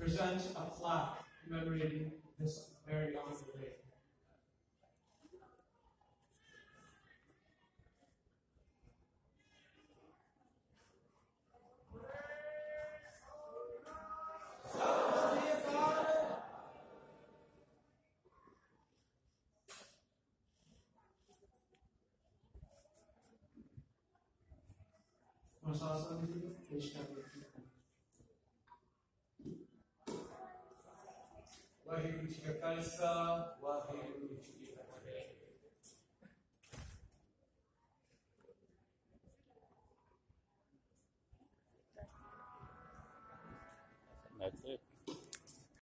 present a plaque commemorating this very honorable day. Waheguru ji का खालसा वाहिगुरु जी की फतेह।